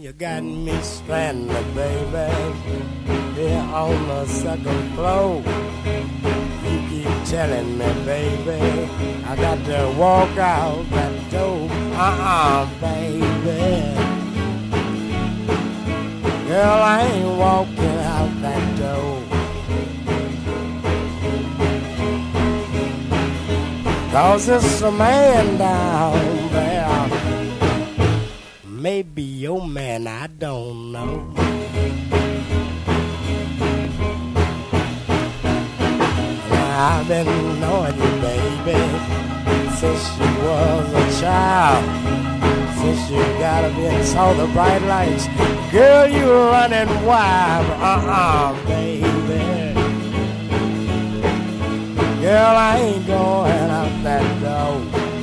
You got me stranded, baby, here on the second floor. You keep telling me, baby, I got to walk out that door. Baby. Girl, I ain't walking out that door. 'Cause it's a man down there. Maybe your man, I don't know. I've been knowing you, baby, since you was a child. Since you got up and saw the bright lights, girl, you were running wild. Baby. Girl, I ain't going out that door.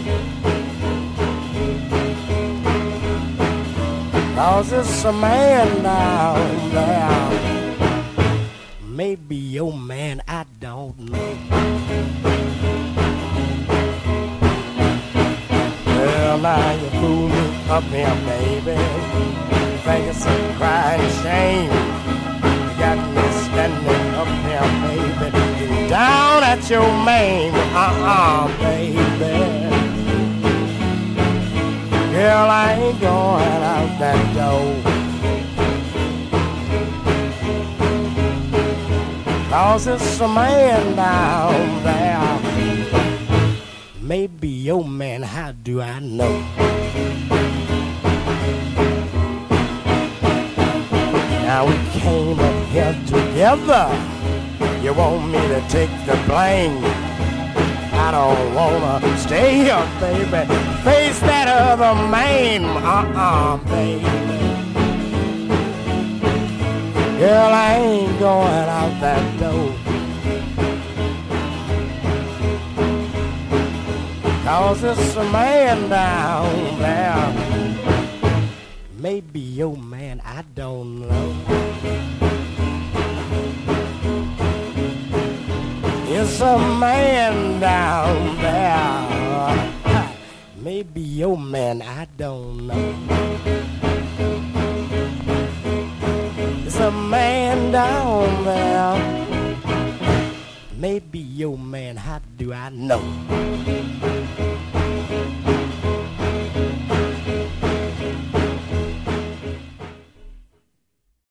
'Cause it's a man down there. Maybe your man, I don't know. Well, now you fool me up here, baby. Think it's a crying shame. You got me standing up here, baby, looking down at your mane. Baby. Girl, I ain't going out that door. 'Cause it's a man down there. Maybe your man, how do I know? Now we came up here together. You want me to take the blame? I don't wanna stay here, baby. Face that other man, baby. Girl, I ain't going out that door. 'Cause it's a man down there. Maybe your man, I don't know. It's a man down there. Maybe your man, I don't know. It's a man down there. Maybe your man, how do I know?